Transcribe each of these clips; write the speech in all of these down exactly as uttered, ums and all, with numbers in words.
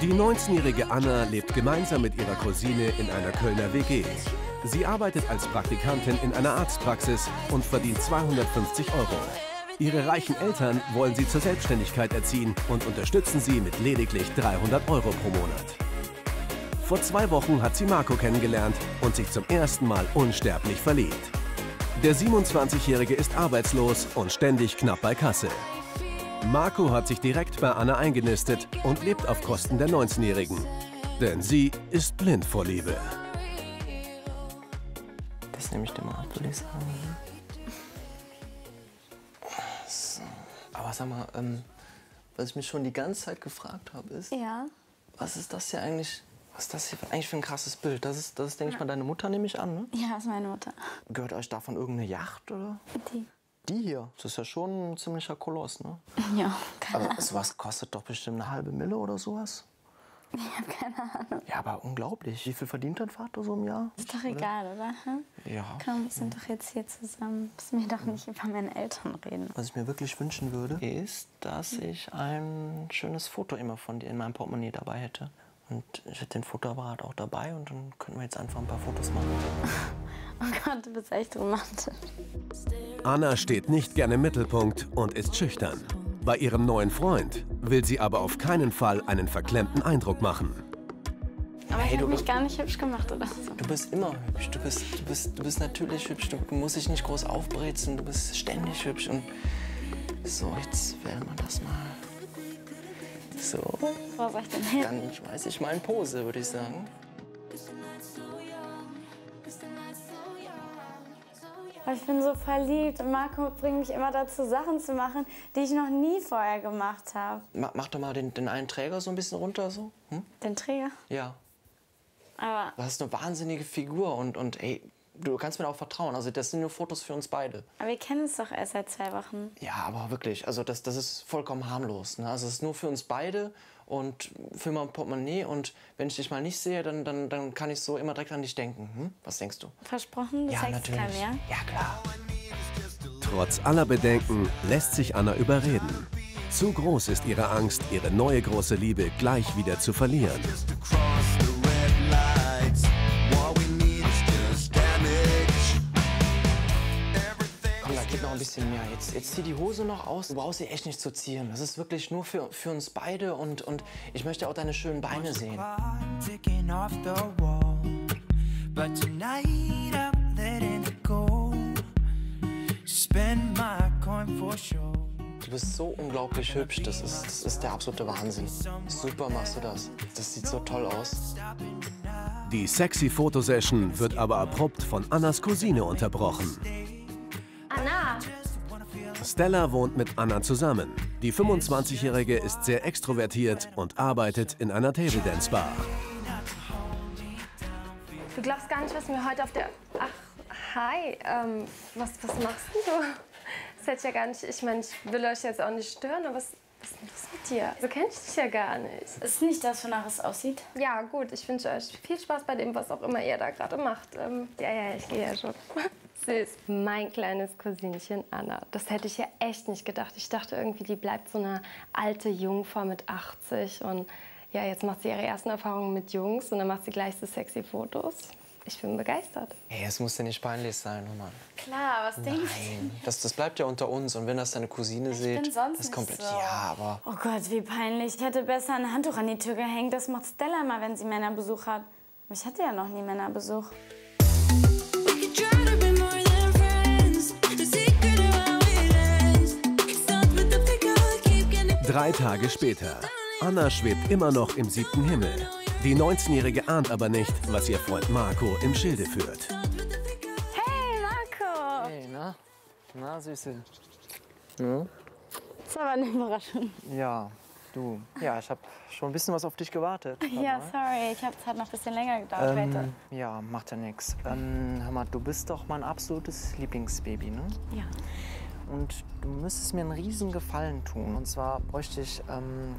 Die neunzehnjährige Anna lebt gemeinsam mit ihrer Cousine in einer Kölner W G. Sie arbeitet als Praktikantin in einer Arztpraxis und verdient zweihundertfünfzig Euro. Ihre reichen Eltern wollen sie zur Selbstständigkeit erziehen und unterstützen sie mit lediglich dreihundert Euro pro Monat. Vor zwei Wochen hat sie Marco kennengelernt und sich zum ersten Mal unsterblich verliebt. Der siebenundzwanzigjährige ist arbeitslos und ständig knapp bei Kasse. Marco hat sich direkt bei Anna eingenistet und lebt auf Kosten der neunzehnjährigen. Denn sie ist blind vor Liebe. Das nehme ich dir mal ab, würde ich sagen. So. Aber sag mal, ähm, was ich mich schon die ganze Zeit gefragt habe, ist, ja. Was ist das hier eigentlich? Was ist das hier eigentlich für ein krasses Bild? Das ist, das ist, denke ich mal, deine Mutter, nehme ich an, ne? Ja, das ist meine Mutter. Gehört euch davon irgendeine Yacht, oder? Die. Die hier? Das ist ja schon ein ziemlicher Koloss, ne? Ja, keine Aber sowas kostet doch bestimmt eine halbe Mille oder sowas? Ich habe keine Ahnung. Ja, aber unglaublich. Wie viel verdient dein Vater so im Jahr? Ist doch egal, oder? Hm? Ja. Komm, wir sind doch jetzt hier zusammen. Müssen wir doch nicht über meine Eltern reden. Was ich mir wirklich wünschen würde, ist, dass ich ein schönes Foto immer von dir in meinem Portemonnaie dabei hätte. Und ich hätte den Fotoapparat auch dabei und dann könnten wir jetzt einfach ein paar Fotos machen. Oh Gott, du bist echt romantisch. Anna steht nicht gerne im Mittelpunkt und ist schüchtern. Bei ihrem neuen Freund will sie aber auf keinen Fall einen verklemmten Eindruck machen. Aber Hey, ich du- habe mich gar nicht hübsch gemacht, oder so. Du bist immer hübsch. Du bist, du bist, du bist natürlich hübsch. Du, du musst dich nicht groß aufbrezeln. Du bist ständig hübsch. Und so, jetzt wählen wir das mal. So, Wo soll ich denn hin? dann schmeiß ich mal in Pose, würde ich sagen. Aber ich bin so verliebt und Marco bringt mich immer dazu, Sachen zu machen, die ich noch nie vorher gemacht habe. Ma- Mach doch mal den, den einen Träger so ein bisschen runter, so. Hm? Den Träger. Ja. Aber Du hast eine wahnsinnige Figur und, und ey, du kannst mir auch vertrauen. Also das sind nur Fotos für uns beide. Aber wir kennen uns doch erst seit zwei Wochen. Ja, aber wirklich, also das, das ist vollkommen harmlos. Ne? Also es ist nur für uns beide und für mein Portemonnaie. Und wenn ich dich mal nicht sehe, dann, dann, dann kann ich so immer direkt an dich denken. Hm? Was denkst du? Versprochen, du Ja, zeigst kein natürlich. mehr. Ja, klar. Trotz aller Bedenken lässt sich Anna überreden. Zu groß ist ihre Angst, ihre neue große Liebe gleich wieder zu verlieren. Komm, da geht noch ein bisschen mehr. Jetzt, jetzt zieh die Hose noch aus. Du brauchst sie echt nicht zu ziehen. Das ist wirklich nur für, für uns beide. Und, und ich möchte auch deine schönen Beine sehen. Ticking off the wall, but tonight I'm letting it go. Spend my coin for sure. Du bist so unglaublich hübsch. Das ist, das ist der absolute Wahnsinn. Super machst du das. Das sieht so toll aus. Die sexy Fotosession wird aber abrupt von Annas Cousine unterbrochen. Anna! Stella wohnt mit Anna zusammen. Die fünfundzwanzigjährige ist sehr extrovertiert und arbeitet in einer Table Dance Bar. Du glaubst gar nicht, was mir heute auf der... Ach, hi. Ähm, was, was machst denn du? Das hätte ich ja gar nicht... Ich meine, ich will euch jetzt auch nicht stören, aber was, was ist denn los mit dir? So kenne ich dich ja gar nicht. Ist nicht das, wonach es aussieht? Ja, gut. Ich wünsche euch viel Spaß bei dem, was auch immer ihr da gerade macht. Ähm, ja, ja, ich gehe ja schon. Süß. Mein kleines Cousinchen Anna. Das hätte ich ja echt nicht gedacht. Ich dachte irgendwie, die bleibt so eine alte Jungfer mit achtzig. Und ja, jetzt macht sie ihre ersten Erfahrungen mit Jungs und dann macht sie gleich so sexy Fotos. Ich bin begeistert. Ey, es muss dir nicht peinlich sein, Roman. Klar, was denkst Nein, das, das bleibt ja unter uns. Und wenn das deine Cousine sieht, bin sonst das ist nicht komplett. so. Ja, aber. du? Oh Gott, wie peinlich. Ich hätte besser ein Handtuch an die Tür gehängt. Das macht Stella immer, wenn sie Männerbesuch hat. Aber ich hatte ja noch nie Männerbesuch. We could try to be more than friends. The secret of how it ends. It starts with the figure, keep getting. Drei Tage später. Anna schwebt immer noch im siebten Himmel. Die neunzehnjährige ahnt aber nicht, was ihr Freund Marco im Schilde führt. Hey, Marco! Hey, na? Na, Süße. Ja? Das war eine Überraschung. Ja, du. Ja, ich habe schon ein bisschen was auf dich gewartet. Ja, sorry. Ich habe es halt noch ein bisschen länger gedauert heute. Ähm, ja, macht ja nichts. Ähm, hör mal, du bist doch mein absolutes Lieblingsbaby, ne? Ja. Und du müsstest mir einen riesen Gefallen tun. Und zwar bräuchte ich ähm,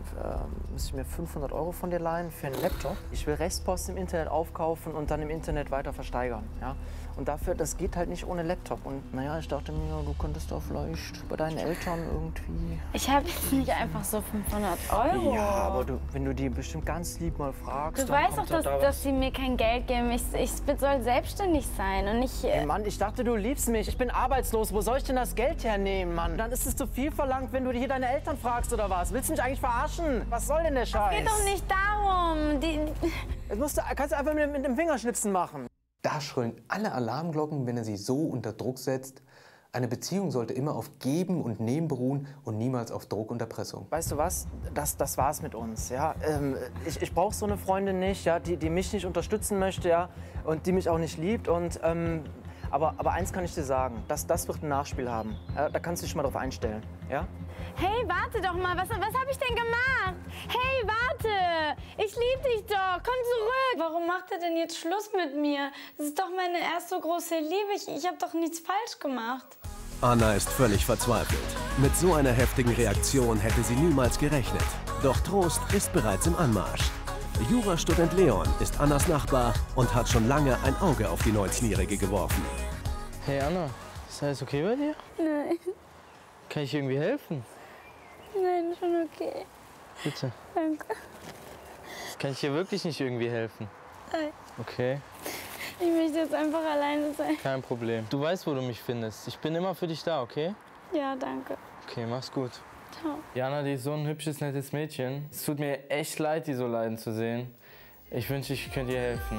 äh, muss ich mir fünfhundert Euro von dir leihen für einen Laptop. Ich will Restpost im Internet aufkaufen und dann im Internet weiter versteigern. Ja? Und dafür, das geht halt nicht ohne Laptop. Und naja, ich dachte mir, du könntest da vielleicht bei deinen Eltern irgendwie... Ich habe jetzt nicht einfach so fünfhundert Euro. Ja, aber du, wenn du die bestimmt ganz lieb mal fragst, Du dann weißt doch, kommt da dass, da was. dass sie mir kein Geld geben. Ich, ich soll selbstständig sein und nicht... Hey Mann, ich dachte, du liebst mich. Ich bin arbeitslos. Wo soll ich denn das Geld hernehmen, Mann? Dann ist es zu viel verlangt, wenn du hier deine Eltern fragst oder was. Willst du mich eigentlich verarschen? Was soll denn der Scheiß? Es geht doch nicht darum. Die, Das musst du, kannst du einfach mit, mit dem Fingerschnipsen machen. Da schrillen alle Alarmglocken, wenn er sie so unter Druck setzt. Eine Beziehung sollte immer auf Geben und Nehmen beruhen und niemals auf Druck und Erpressung. Weißt du was? Das, das war's mit uns. Ja? Ähm, ich ich brauche so eine Freundin nicht, ja? die, die mich nicht unterstützen möchte, ja? Und die mich auch nicht liebt. Und, ähm, aber, aber eins kann ich dir sagen, das, das wird ein Nachspiel haben. Ja? Da kannst du dich mal drauf einstellen. Ja? hey, warte doch mal. Was, was habe ich denn gemacht? Hey, warte. Ich liebe dich doch. Komm zurück. Warum macht er denn jetzt Schluss mit mir? Das ist doch meine erste große Liebe. Ich, ich habe doch nichts falsch gemacht. Anna ist völlig verzweifelt. Mit so einer heftigen Reaktion hätte sie niemals gerechnet. Doch Trost ist bereits im Anmarsch. Jurastudent Leon ist Annas Nachbar und hat schon lange ein Auge auf die neunzehnjährige geworfen. Hey Anna, ist alles okay bei dir? Nein, Kann ich irgendwie helfen? nein, schon okay. Bitte. Danke. Kann ich dir wirklich nicht irgendwie helfen? Nein. Okay, Ich möchte jetzt einfach alleine sein. kein Problem. Du weißt, wo du mich findest. Ich bin immer für dich da, okay? Ja, danke. Okay, mach's gut. Ciao. Jana, die ist so ein hübsches, nettes Mädchen. Es tut mir echt leid, die so leiden zu sehen. Ich wünsche, ich könnte ihr helfen.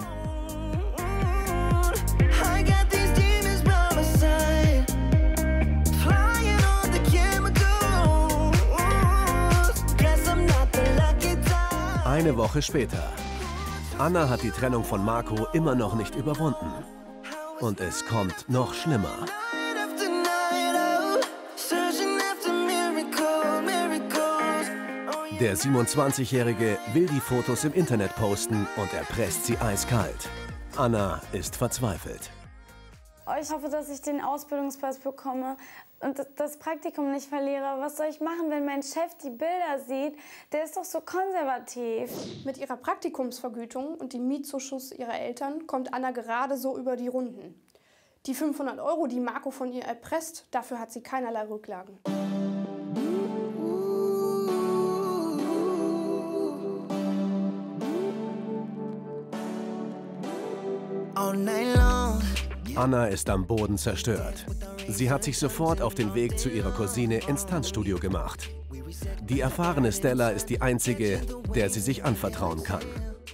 I got these demons by my side, flying on the chemicals. Guess I'm not the lucky type. Eine Woche später. Anna hat die Trennung von Marco immer noch nicht überwunden. Und es kommt noch schlimmer. Night after night, oh, searching after miracles, miracles. Oh, yeah. Der siebenundzwanzigjährige will die Fotos im Internet posten und erpresst sie eiskalt. Anna ist verzweifelt. Ich hoffe, dass ich den Ausbildungsplatz bekomme und das Praktikum nicht verliere. Was soll ich machen, wenn mein Chef die Bilder sieht? Der ist doch so konservativ. Mit ihrer Praktikumsvergütung und dem Mietzuschuss ihrer Eltern kommt Anna gerade so über die Runden. Die fünfhundert Euro, die Marco von ihr erpresst, dafür hat sie keinerlei Rücklagen. All night long. Anna ist am Boden zerstört. Sie hat sich sofort auf den Weg zu ihrer Cousine ins Tanzstudio gemacht. Die erfahrene Stella ist die einzige, der sie sich anvertrauen kann.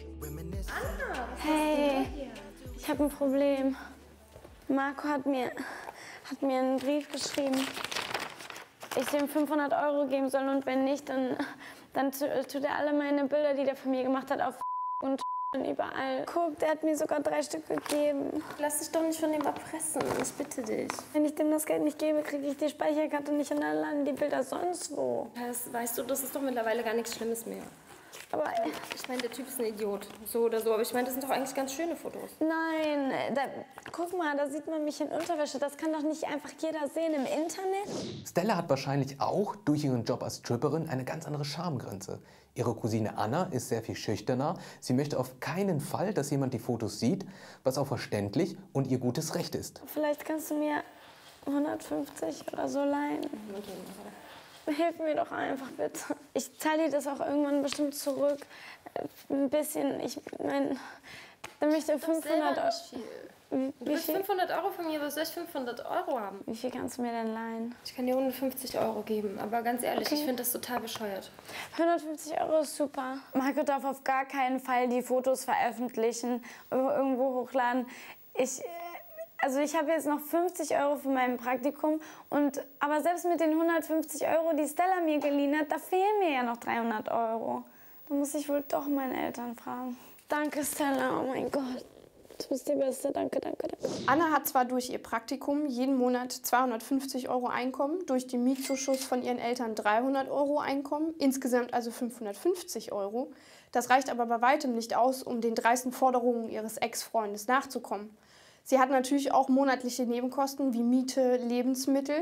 Hey, ich habe ein Problem. Marco hat mir, hat mir einen Brief geschrieben, ich ihm fünfhundert Euro geben soll und wenn nicht, dann, dann tut er alle meine Bilder, die der von mir gemacht hat, auf und überall. Guck, der hat mir sogar drei Stück gegeben. Lass dich doch nicht von dem erpressen, ich bitte dich. Wenn ich dem das Geld nicht gebe, kriege ich die Speicherkarte nicht und dann landen die Bilder sonst wo. Das, weißt du, das ist doch mittlerweile gar nichts Schlimmes mehr. Aber Ich meine, der Typ ist ein Idiot, so oder so, aber ich meine, das sind doch eigentlich ganz schöne Fotos. nein, da, guck mal, da sieht man mich in Unterwäsche. Das kann doch nicht einfach jeder sehen im Internet. Stella hat wahrscheinlich auch durch ihren Job als Stripperin eine ganz andere Schamgrenze. Ihre Cousine Anna ist sehr viel schüchterner. Sie möchte auf keinen Fall, dass jemand die Fotos sieht, was auch verständlich und ihr gutes Recht ist. Vielleicht kannst du mir hundertfünfzig oder so leihen. Hilf mir doch einfach, bitte. Ich zahle dir das auch irgendwann bestimmt zurück. Ein bisschen, ich meine, dann möchte ich fünfhundert Euro. Wie, Du wie, willst viel, fünfhundert Euro von mir, was soll ich fünfhundert Euro haben? wie viel kannst du mir denn leihen? Ich kann dir hundertfünfzig Euro geben, aber ganz ehrlich, Okay. ich finde das total bescheuert. hundertfünfzig Euro ist super. Marco darf auf gar keinen Fall die Fotos veröffentlichen oder irgendwo hochladen. Ich, äh, also ich habe jetzt noch fünfzig Euro für mein Praktikum. Und, aber selbst mit den hundertfünfzig Euro, die Stella mir geliehen hat, da fehlen mir ja noch dreihundert Euro. Da muss ich wohl doch meine Eltern fragen. Danke, Stella. Oh mein Gott. Du bist die Beste. Danke, danke, danke. Anna hat zwar durch ihr Praktikum jeden Monat zweihundertfünfzig Euro Einkommen, durch den Mietzuschuss von ihren Eltern dreihundert Euro Einkommen, insgesamt also fünfhundertfünfzig Euro. Das reicht aber bei weitem nicht aus, um den dreisten Forderungen ihres Ex-Freundes nachzukommen. Sie hat natürlich auch monatliche Nebenkosten wie Miete, Lebensmittel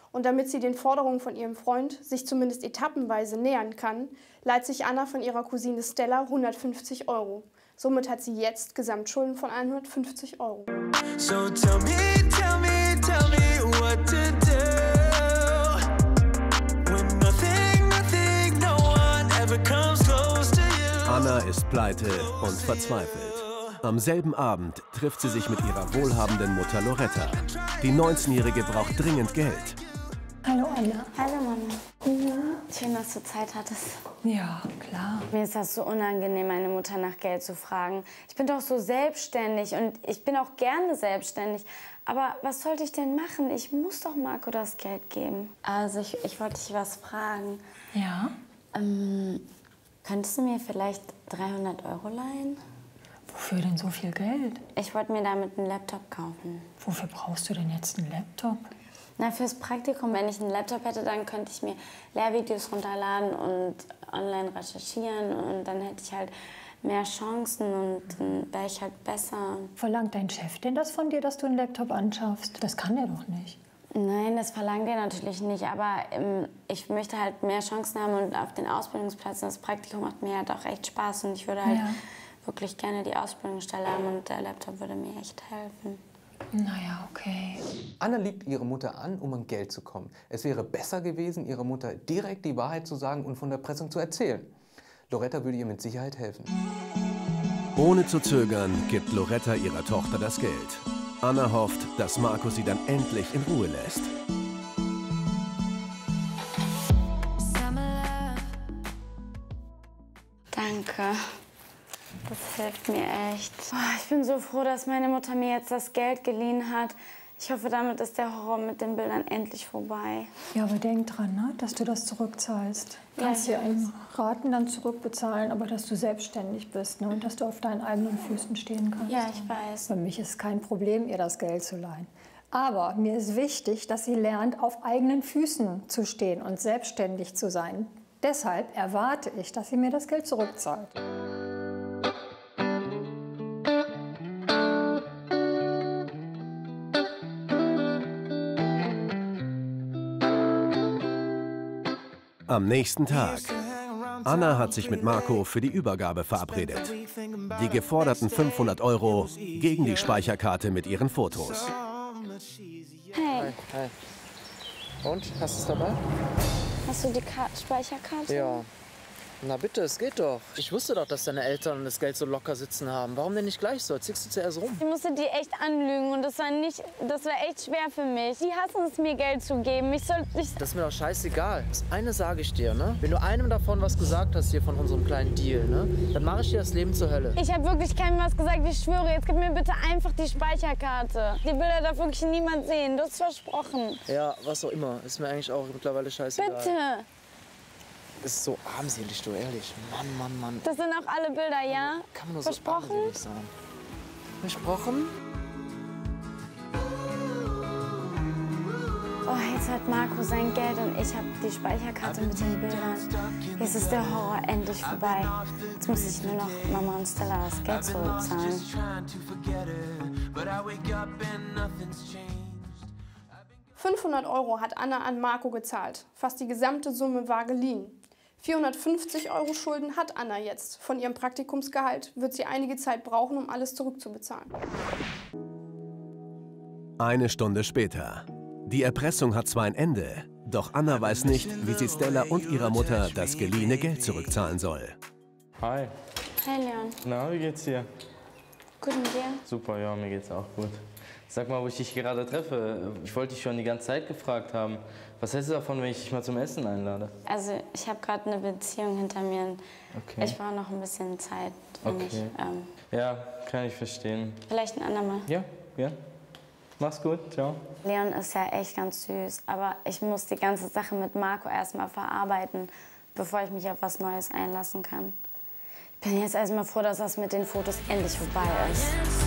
Und damit sie den Forderungen von ihrem Freund sich zumindest etappenweise nähern kann, leiht sich Anna von ihrer Cousine Stella hundertfünfzig Euro. Somit hat sie jetzt Gesamtschulden von hundertfünfzig Euro. So tell me, tell me, tell me what to do. When nothing, nothing, no one ever comes close to you. Anna ist pleite und verzweifelt. Am selben Abend trifft sie sich mit ihrer wohlhabenden Mutter Loretta. Die neunzehnjährige braucht dringend Geld. Hallo Anna. Hallo Mama. Ja. Schön, dass du Zeit hattest. Ja, klar. Mir ist das so unangenehm, meine Mutter nach Geld zu fragen. Ich bin doch so selbstständig und ich bin auch gerne selbstständig. Aber was sollte ich denn machen? Ich muss doch Marco das Geld geben. Also ich, ich wollte dich was fragen. Ja? Ähm, könntest du mir vielleicht dreihundert Euro leihen? Wofür denn so viel Geld? Ich wollte mir damit einen Laptop kaufen. Wofür brauchst du denn jetzt einen Laptop? Na, fürs Praktikum. Wenn ich einen Laptop hätte, dann könnte ich mir Lehrvideos runterladen und online recherchieren. Und dann hätte ich halt mehr Chancen und dann wäre ich halt besser. Verlangt dein Chef denn das von dir, dass du einen Laptop anschaffst? Das kann er doch nicht. Nein, das verlangt er natürlich nicht. Aber ähm, ich möchte halt mehr Chancen haben und auf den Ausbildungsplatz. Das Praktikum macht mir halt auch echt Spaß. Und ich würde halt Ja. wirklich gerne die Ausbildungsstelle haben. Und der Laptop würde mir echt helfen. Naja, okay. Anna lügt ihre Mutter an, um an Geld zu kommen. Es wäre besser gewesen, ihrer Mutter direkt die Wahrheit zu sagen und von der Erpressung zu erzählen. Loretta würde ihr mit Sicherheit helfen. Ohne zu zögern gibt Loretta ihrer Tochter das Geld. Anna hofft, dass Marco sie dann endlich in Ruhe lässt. Danke. Das hilft mir echt. Oh, ich bin so froh, dass meine Mutter mir jetzt das Geld geliehen hat. Ich hoffe, damit ist der Horror mit den Bildern endlich vorbei. Ja, aber denk dran, ne, dass du das zurückzahlst. Du Ja, kannst ich dir einen Raten dann zurückbezahlen, aber dass du selbstständig bist, ne, und dass du auf deinen eigenen Füßen stehen kannst. Ja, ich weiß. Für mich ist kein Problem, ihr das Geld zu leihen. Aber mir ist wichtig, dass sie lernt, auf eigenen Füßen zu stehen und selbstständig zu sein. Deshalb erwarte ich, dass sie mir das Geld zurückzahlt. Am nächsten Tag. Anna hat sich mit Marco für die Übergabe verabredet. Die geforderten fünfhundert Euro gegen die Speicherkarte mit ihren Fotos. Hey, Hi. Und, hast du es dabei? hast du die Ka- Speicherkarte? Ja. Na bitte, es geht doch. Ich wusste doch, dass deine Eltern das Geld so locker sitzen haben. Warum denn nicht gleich so? Ziehst du zuerst rum? Ich musste die echt anlügen und das war, nicht, das war echt schwer für mich. Die hassen es, mir Geld zu geben. Ich soll, ich, Das ist mir doch scheißegal. Das eine sage ich dir, ne? Wenn du einem davon was gesagt hast hier von unserem kleinen Deal, ne? Dann mache ich dir das Leben zur Hölle. ich habe wirklich keinem was gesagt. Ich schwöre, jetzt gib mir bitte einfach die Speicherkarte. Die Bilder darf wirklich niemand sehen. Du hast versprochen. Ja, was auch immer. Ist mir eigentlich auch mittlerweile scheißegal. Bitte. Das ist so armselig, du, ehrlich. Mann, Mann, Mann. Das sind auch alle Bilder, ja? Kann man nur so Versprochen? armselig sein. Versprochen? Oh, jetzt hat Marco sein Geld und ich habe die Speicherkarte mit den Bildern. Jetzt ist der Horror endlich vorbei. Jetzt muss ich nur noch Mama und Stella das Geld zurückzahlen. fünfhundert Euro hat Anna an Marco gezahlt. Fast die gesamte Summe war geliehen. vierhundertfünfzig Euro Schulden hat Anna jetzt. Von ihrem Praktikumsgehalt wird sie einige Zeit brauchen, um alles zurückzubezahlen. Eine Stunde später. Die Erpressung hat zwar ein Ende, doch Anna weiß nicht, wie sie Stella und ihrer Mutter das geliehene Geld zurückzahlen soll. Hi. Hey Leon, Na, wie geht's dir? gut mit dir? Super, ja, mir geht's auch gut. Sag mal, wo ich dich gerade treffe. Ich wollte dich schon die ganze Zeit gefragt haben. Was hältst du davon, wenn ich dich mal zum Essen einlade? Also ich habe gerade eine Beziehung hinter mir und Okay. ich brauche noch ein bisschen Zeit für Okay. mich. Ähm, Ja, kann ich verstehen. vielleicht ein andermal. Ja, ja. Mach's gut, ciao. Leon ist ja echt ganz süß, aber ich muss die ganze Sache mit Marco erstmal verarbeiten, bevor ich mich auf was Neues einlassen kann. Ich bin jetzt erstmal froh, dass das mit den Fotos endlich vorbei ist.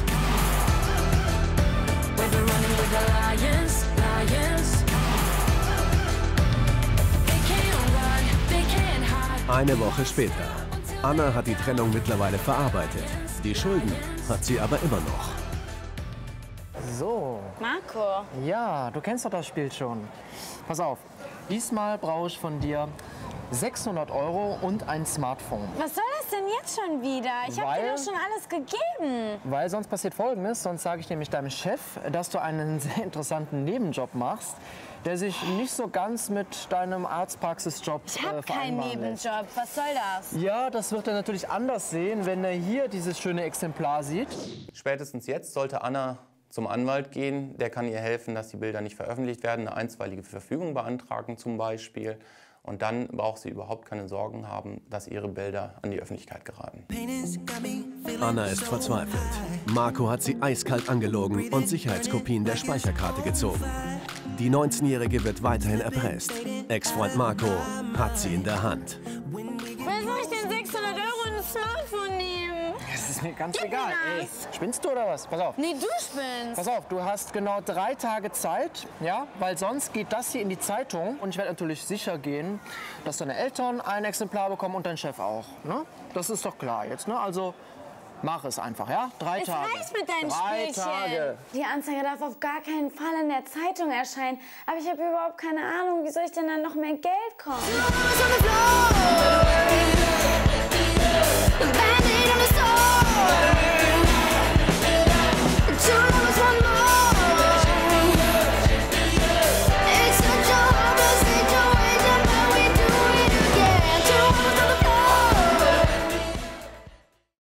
Eine Woche später. Anna hat die Trennung mittlerweile verarbeitet. Die Schulden hat sie aber immer noch. So. Marco, Ja, du kennst doch das Spiel schon. Pass auf, diesmal brauche ich von dir sechshundert Euro und ein Smartphone. Was soll das denn jetzt schon wieder? Ich habe dir Weil- doch schon alles gegeben. Weil sonst passiert Folgendes, sonst sage ich nämlich deinem Chef, dass du einen sehr interessanten Nebenjob machst, der sich nicht so ganz mit deinem Arztpraxisjob Ich habe äh, keinen vereinbaren lässt. Nebenjob. Was soll das? Ja, das wird er natürlich anders sehen, wenn er hier dieses schöne Exemplar sieht. Spätestens jetzt sollte Anna zum Anwalt gehen. Der kann ihr helfen, dass die Bilder nicht veröffentlicht werden, eine einstweilige Verfügung beantragen zum Beispiel. Und dann braucht sie überhaupt keine Sorgen haben, dass ihre Bilder an die Öffentlichkeit geraten. Anna ist verzweifelt. Marco hat sie eiskalt angelogen und Sicherheitskopien der Speicherkarte gezogen. Die neunzehnjährige wird weiterhin erpresst. Ex-Freund Marco hat sie in der Hand. Wann soll ich denn sechshundert Euro in das Smartphone nehmen? Das ist mir ganz Gib mir egal. Ey, das. spinnst du oder was? Pass auf. Nee, du spinnst. Pass auf, du hast genau drei Tage Zeit, ja, weil sonst geht das hier in die Zeitung. Und ich werde natürlich sicher gehen, dass deine Eltern ein Exemplar bekommen und dein Chef auch. Ne? Das ist doch klar jetzt, ne? Also mach es einfach, ja? Drei Es Tage. reicht mit deinen Drei Spielchen. Tage. Die Anzeige darf auf gar keinen Fall in der Zeitung erscheinen. Aber ich habe überhaupt keine Ahnung, wie soll ich denn dann noch mehr Geld kommen?